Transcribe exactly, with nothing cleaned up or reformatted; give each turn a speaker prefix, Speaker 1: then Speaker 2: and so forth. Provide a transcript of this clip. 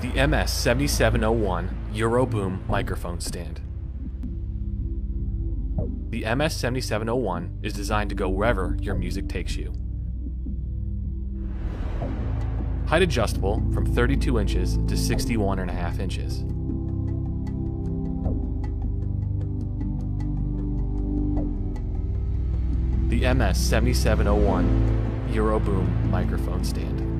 Speaker 1: The M S seventy-seven oh one Euroboom microphone stand. The M S seventy-seven oh one is designed to go wherever your music takes you. Height adjustable from thirty-two inches to sixty-one and a half inches. The M S seventy-seven oh one Euroboom microphone stand.